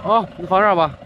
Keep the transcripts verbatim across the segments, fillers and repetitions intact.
好，你放这儿吧。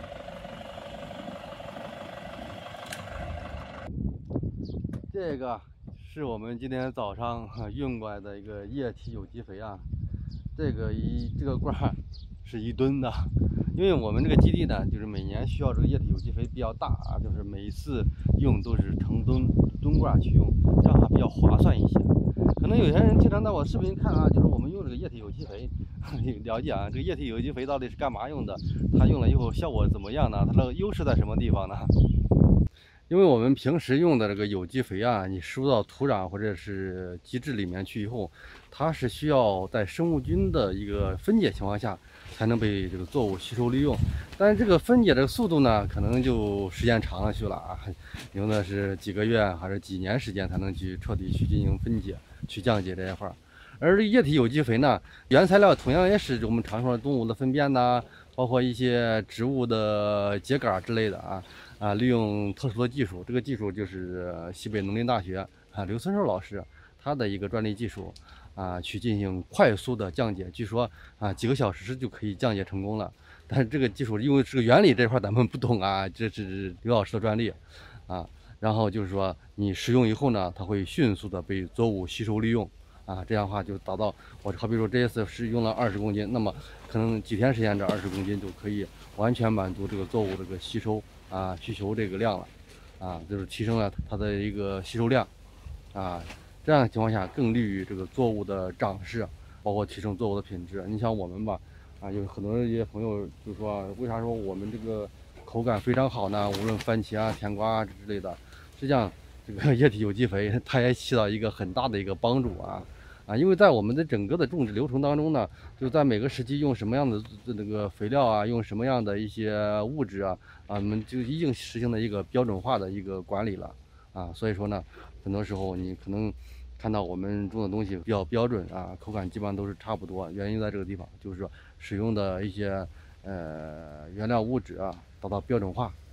这个是我们今天早上运过来的一个液体有机肥啊，这个一这个罐是一吨的，因为我们这个基地呢，就是每年需要这个液体有机肥比较大啊，就是每一次用都是成吨吨罐去用，这样还比较划算一些。可能有些人经常在我视频看啊，就是我们用这个液体有机肥，了解啊，这个液体有机肥到底是干嘛用的？它用了以后效果怎么样呢？它的优势在什么地方呢？因为我们平时用的这个有机肥啊，你输到土壤或者是基质里面去以后，它是需要在生物菌的一个分解情况下，才能被这个作物吸收利用。但是这个分解的速度呢，可能就时间长了去了啊，用的是几个月还是几年时间才能去彻底去进行分解，去降解这一块儿。而液体有机肥呢，原材料同样也是我们常说的动物的粪便呐，包括一些植物的秸秆之类的啊。啊，利用特殊的技术，这个技术就是西北农林大学啊刘存寿老师他的一个专利技术啊，去进行快速的降解，据说啊几个小时就可以降解成功了。但是这个技术因为这个原理这块咱们不懂啊，这是刘老师的专利啊。然后就是说你使用以后呢，它会迅速的被作物吸收利用啊，这样的话就达到我好比说这一次是用了二十公斤，那么可能几天时间这二十公斤就可以完全满足这个作物这个吸收。啊，需求这个量了，啊，就是提升了它的一个吸收量，啊，这样的情况下更利于这个作物的长势，包括提升作物的品质。你像我们吧，啊，有很多一些朋友就说，为啥说我们这个口感非常好呢？无论番茄啊、甜瓜啊之类的，实际上这个液体有机肥它也起到一个很大的一个帮助啊。啊，因为在我们的整个的种植流程当中呢，就在每个时期用什么样的那个肥料啊，用什么样的一些物质啊，啊，我们就已经实行了一个标准化的一个管理了啊。所以说呢，很多时候你可能看到我们种的东西比较标准啊，口感基本上都是差不多。原因在这个地方，就是说使用的一些呃原料物质啊达到标准化